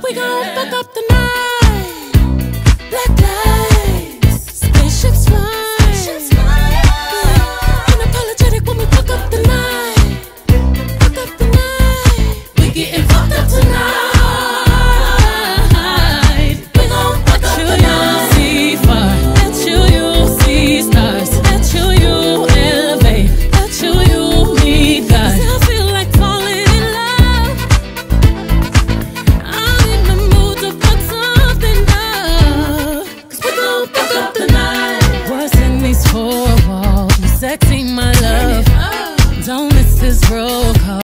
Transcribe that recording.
We gon' fuck up the night. Black lights, spaceships fly.